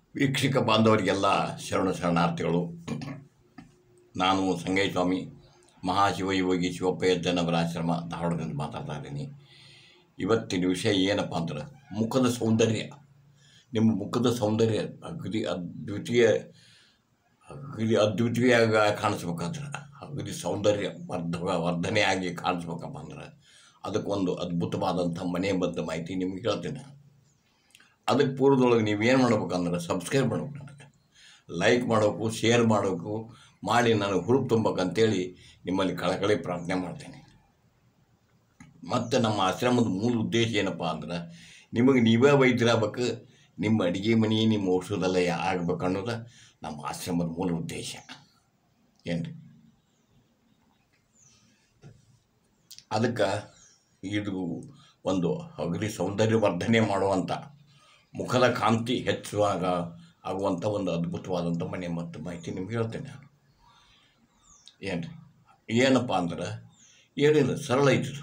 ವೀಕ್ಷಕ ಬಾಂಧವರಿಗೆಲ್ಲ ಶರಣಾರ್ಥಿಗಳು. ನಾನು ಸಂಗಯ್ಯಸ್ವಾಮಿ ಮಹಾಶಿವಯೋಗಿ ಶಿವಪ್ಪಯ್ಯಜ್ಜನವರ ಆಶ್ರಮ ಧಾರವಾಡದಿಂದ ಮಾತಾಡ್ತಾ ಇದ್ದೀನಿ. ಇವತ್ತಿನ ವಿಷಯ ಏನಪ್ಪ ಅಂದ್ರೆ ಮುಖದ ಸೌಂದರ್ಯ. ನಿಮ್ಮ ಮುಖದ ಸೌಂದರ್ಯ ಅದ್ವಿತೀಯ ಕಾಣಿಸ್ಬೇಕಂದ್ರೆ, ಅಗದಿ ಸೌಂದರ್ಯ ವರ್ಧನೆಯಾಗಿ ಕಾಣಿಸ್ಬೇಕಪ್ಪ ಅಂದ್ರೆ ಅದಕ್ಕೊಂದು ಅದ್ಭುತವಾದಂಥ ಮನೆಬದ್ಧ ಮಾಹಿತಿ ನಿಮ್ಗೆ ಹೇಳ್ತೀನಿ. ಅದಕ್ಕೆ ಪೂರ್ವದೊಳಗೆ ನೀವೇನು ಮಾಡ್ಬೇಕಂದ್ರೆ ಸಬ್ಸ್ಕ್ರೈಬ್ ಮಾಡ್ಬೇಕು, ನನಗೆ ಲೈಕ್ ಮಾಡಬೇಕು, ಶೇರ್ ಮಾಡಬೇಕು, ಮಾಡಿ ನನಗೆ ಹುರುಪು ತುಂಬಬೇಕಂತೇಳಿ ನಿಮ್ಮಲ್ಲಿ ಕಳಕಳಿ ಪ್ರಾರ್ಥನೆ ಮಾಡ್ತೇನೆ. ಮತ್ತು ನಮ್ಮ ಆಶ್ರಮದ ಮೂಲ ಉದ್ದೇಶ ಏನಪ್ಪ ಅಂದ್ರೆ ನಿಮಗೆ ನೀವೇ ವೈದ್ಯರಾಗಬೇಕು, ನಿಮ್ಮ ಅಡುಗೆ ಮನೆ ನಿಮ್ಮ ಔಷಧೆಲ್ಲ ಆಗ್ಬೇಕು ಅನ್ನೋದು ನಮ್ಮ ಆಶ್ರಮದ ಮೂಲ ಉದ್ದೇಶ. ಏನು ರೀ, ಅದಕ್ಕೆ ಇದು ಒಂದು ಅಗದಿ ಸೌಂದರ್ಯವರ್ಧನೆ ಮಾಡುವಂಥ, ಮುಖದ ಕಾಂತಿ ಹೆಚ್ಚುವಾಗ ಆಗುವಂಥ ಒಂದು ಅದ್ಭುತವಾದಂಥ ಮನೆ ಮತ್ತು ಮಾಹಿತಿ ನಿಮ್ಗೆ ಹೇಳ್ತೇನೆ ನಾನು. ಏನು ರೀ, ಏನಪ್ಪ ಅಂದ್ರೆ ಏನಿಲ್ಲ, ಸರಳ ಐತಿದು.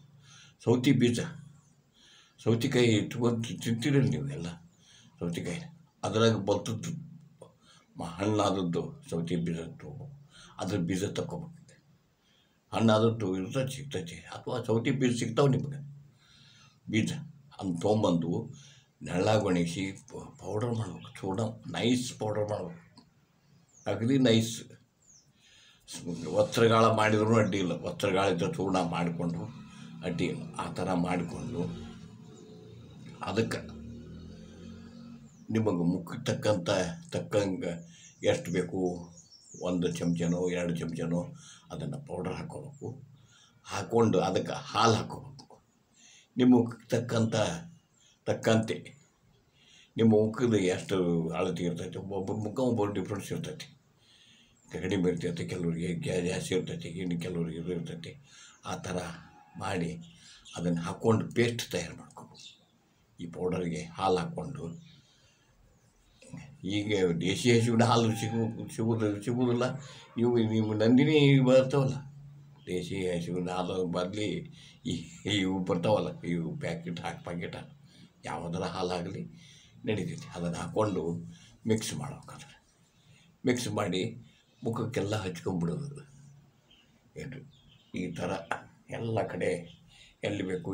ಸೌತಿಕಾಯಿ ಇಟ್ಕೊಂಡು ತಿಂತೀರಲ್ಲ ನೀವೆಲ್ಲ, ಸೌತಿಕಾಯಿ ಅದ್ರಾಗ ಬಲ್ತದ್ದು ಹಣ್ಣಾದದ್ದು ಸೌತಿ ಬೀಜ ಅದ್ರ ಬೀಜ ತಗೋಬೇಕು. ಹಣ್ಣಾದದ್ದು ಇರ್ತದೆ, ಸಿಗ್ತೈತಿ, ಅಥವಾ ಸೌತಿ ಬೀಜ ಸಿಗ್ತಾವೆ ನಿಮಗೆ ಬೀಜ. ಅದನ್ನ ತೊಗೊಂಬಂದು ನೆರಳಾಗಿ ಒಣಗಿಸಿ ಪೌಡರ್ ಮಾಡ್ಬೇಕು, ಚೂಡ ನೈಸ್ ಪೌಡರ್ ಮಾಡ್ಬೇಕು, ಅಗದಿ ನೈಸ್. ವಸ್ತ್ರಗಾಳ ಮಾಡಿದ್ರೂ ಅಡ್ಡಿ ಇಲ್ಲ, ವಸ್ತ್ರಗಾಳಿದ್ದ ಚೂಡ ಮಾಡಿಕೊಂಡು ಅಡ್ಡಿ ಇಲ್ಲ. ಆ ಥರ ಮಾಡಿಕೊಂಡು ಅದಕ್ಕೆ ನಿಮಗೆ ಮುಖಕ್ಕೆ ತಕ್ಕಂಗೆ ಎಷ್ಟು ಬೇಕು, 1 ಚಮಚನೋ 2 ಚಮಚನೋ ಅದನ್ನು ಪೌಡರ್ ಹಾಕ್ಕೋಬೇಕು. ಹಾಕ್ಕೊಂಡು ಅದಕ್ಕೆ ಹಾಲು ಹಾಕ್ಕೋಬೇಕು. ನಿಮ್ಮ ಮುಖಕ್ಕೆ ತಕ್ಕಂತೆ ನಿಮ್ಮ ಮುಖದ ಎಷ್ಟು ಅಳತೆ ಇರ್ತೈತಿ, ಒಬ್ಬೊಬ್ಬರ ಮುಖ ಒಬ್ಬರು ಡಿಫ್ರೆನ್ಸ್ ಇರ್ತೈತಿ. ಕಡಿಮೆ ಇರ್ತೈತಿ, ಕೆಲವರಿಗೆ ಜಾಸ್ತಿ ಇರ್ತೈತಿ, ಇನ್ನು ಕೆಲವರಿಗೆ ಇದು ಇರ್ತೈತಿ. ಆ ಥರ ಮಾಡಿ ಅದನ್ನು ಹಾಕ್ಕೊಂಡು ಪೇಸ್ಟ್ ತಯಾರು ಮಾಡ್ಕೋಬೇಕು. ಈ ಪೌಡರ್ಗೆ ಹಾಲು ಹಾಕ್ಕೊಂಡು, ಈಗ ದೇಶಿ ಹಸುವಿನ ಹಾಲು ಸಿಗುವುದಿಲ್ಲ. ನೀವು ನಂದಿನಿ ಬರ್ತಾವಲ್ಲ, ದೇಶಿ ಹಸುವಿನ ಹಾಲು ಬದಲಿ ಇವು ಬರ್ತಾವಲ್ಲ, ಇವು ಪ್ಯಾಕೆಟ್ ಯಾವುದರ ಹಾಲಾಗಲಿ ನಡೀತೈತಿ. ಅದನ್ನು ಹಾಕ್ಕೊಂಡು ಮಿಕ್ಸ್ ಮಾಡ್ಬೇಕಾದ್ರೆ ಮಿಕ್ಸ್ ಮಾಡಿ ಮುಖಕ್ಕೆಲ್ಲ ಹಚ್ಕೊಂಡ್ಬಿಡೋದು. ಏನು ಈ ಥರ ಎಲ್ಲ ಕಡೆ ಎಲ್ಲಿ ಬೇಕು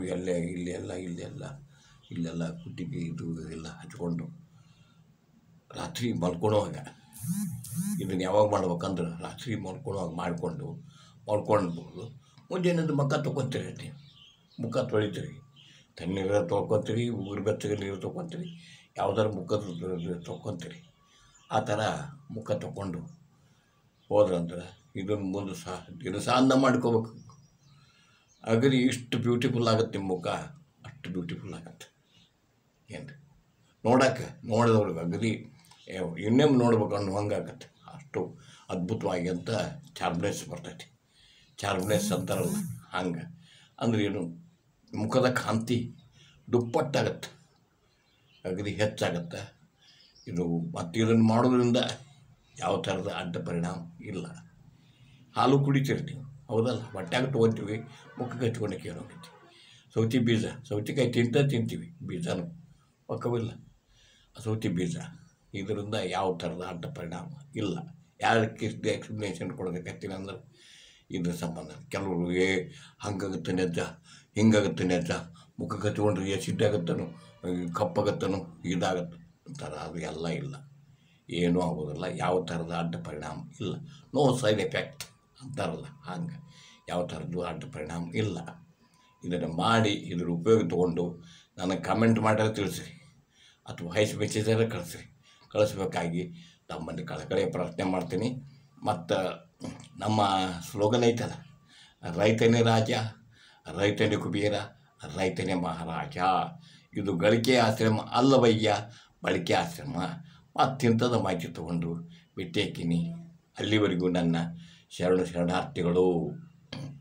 ಇಲ್ಲೆಲ್ಲ ಕುತ್ತಿಗೆ ಇದು ಎಲ್ಲ ಹಚ್ಕೊಂಡು ರಾತ್ರಿ ಮಲ್ಕೊಳ್ಳೋವಾಗ ಇದನ್ನು ಯಾವಾಗ ಮಾಡ್ಬೇಕಂದ್ರೆ ರಾತ್ರಿ ಮಲ್ಕೊಳ್ಳೋವಾಗ ಮಲ್ಕೊಳ್ಬೋದು. ಮುಂಜಾನೆದು ಮುಖ ತೊಗೊತೀರಿ, ಮುಖ ತೊಳಿತೀರಿ, ತಣ್ಣೀರು ತೊಳ್ಕೊತೀರಿ, ಬೆಚ್ಚಗೆ ನೀರು ತೊಗೊತೀರಿ, ಯಾವ್ದಾರು ಮುಖದ ತೊಗೊತೀರಿ. ಆ ಥರ ಮುಖ ತೊಗೊಂಡು ಹೋದ್ರಂದ್ರೆ ಇದನ್ನು ಮುಂದೆ ದಿನಸ ಅನ್ನ ಮಾಡ್ಕೋಬೇಕು. ಅಗದಿ ಇಷ್ಟು ಬ್ಯೂಟಿಫುಲ್ ಆಗುತ್ತೆ ನಿಮ್ಮ ಮುಖ, ಅಷ್ಟು ಬ್ಯೂಟಿಫುಲ್ ಆಗುತ್ತೆ. ಏನು ನೋಡಿದವ್ರಿಗೆ ಅಗದಿ ಇನ್ನೇನು ನೋಡ್ಬೇಕು ಅನ್ನೋ ಹಂಗಾಗತ್ತೆ. ಅಷ್ಟು ಅದ್ಭುತವಾಗಿ ಅಂತ ಚಾರ್ಮ್ನೆಸ್ ಬರ್ತೈತಿ. ಚಾರ್ಮ್ನೆಸ್ ಅಂತಾರಲ್ಲ, ಹಂಗೆ ಅಂದ್ರೆ ಏನು, ಮುಖದ ಕಾಂತಿ ದುಪ್ಪಟ್ಟಾಗತ್ತೆ, ಅಗದಿ ಹೆಚ್ಚಾಗತ್ತೆ ಇದು. ಮತ್ತು ಇದನ್ನು ಮಾಡೋದ್ರಿಂದ ಯಾವ ಥರದ ಅಡ್ಡ ಪರಿಣಾಮ ಇಲ್ಲ. ಹಾಲು ಕುಡಿತೀರಿ ನೀವು, ಹೌದಲ್ಲ, ಹೊಟ್ಯಾಗ ತೊಗೊತೀವಿ, ಮುಖಕ್ಕೆ ಹಚ್ಕೊಂಡಕ್ಕೆ ಏನಾಗೈತಿ. ಸೌತಿಕಾಯಿ ತಿಂತೀವಿ, ಬೀಜನೂ ಪಕ್ಕವಿಲ್ಲ. ಸೌತಿ ಬೀಜ ಇದರಿಂದ ಯಾವ ಥರದ ಅಡ್ಡ ಪರಿಣಾಮ ಇಲ್ಲ. ಯಾರಕ್ಕೆ ಎಕ್ಸ್ಪ್ಲನೇಷನ್ ಕೊಡೋದಕ್ಕತ್ತೀನಿ ಅಂದ್ರೆ ಇದ್ರ ಸಂಬಂಧ. ಕೆಲವರು ಹಂಗಾಗುತ್ತೆ ನೆಜ್ಜ, ಹಿಂಗಾಗುತ್ತೆ ನೆಜ್ಜ, ಮುಖಕ್ಕೆ ಹಚ್ಕೊಂಡ್ರೆ ಎಸಿಡ್ ಆಗುತ್ತನೋ, ಕಪ್ಪಾಗತ್ತನೋ, ಇದಾಗತ್ತೆ ಅಂತಾರೆ. ಅದು ಎಲ್ಲ ಇಲ್ಲ, ಏನೂ ಆಗೋದಿಲ್ಲ. ಯಾವ ಥರದ ಅಡ್ಡ ಪರಿಣಾಮ ಇಲ್ಲ. ನೋ ಸೈಡ್ ಎಫೆಕ್ಟ್ ಅಂತಾರಲ್ಲ, ಹಂಗೆ ಯಾವ ಥರದ್ದು ಅಡ್ಡ ಪರಿಣಾಮ ಇಲ್ಲ. ಇದನ್ನು ಮಾಡಿ ಇದ್ರ ಉಪಯೋಗ ತೊಗೊಂಡು ನನಗೆ ಕಮೆಂಟ್ ಮಾಡ್ಯಾರ ತಿಳಿಸ್ರಿ, ಅಥವಾ ವಾಯ್ಸ್ ಮೆಸೇಜರ ಕಳಿಸ್ಬೇಕಾಗಿ ತಮ್ಮಲ್ಲಿ ಕಳಕಳಿಯ ಪ್ರಾರ್ಥನೆ ಮಾಡ್ತೀನಿ. ಮತ್ತು ನಮ್ಮ ಸ್ಲೋಗನ್ ಐತಲ್ಲ, ರೈತನೇ ರಾಜ, ರೈತನೇ ಕುಬೇರ, ರೈತನೇ ಮಹಾರಾಜ. ಇದು ಗಳಿಕೆ ಆಶ್ರಮ ಅಲ್ಲವಯ್ಯ, ಬಳಕೆ ಆಶ್ರಮ. ಮತ್ತಿಂಥದ್ದು ಮಾಹಿತಿ ತೊಗೊಂಡು ಬಿಟ್ಟೇಕಿನಿ. ಅಲ್ಲಿವರೆಗೂ ನನ್ನ ಶರಣಾರ್ಥಿಗಳು.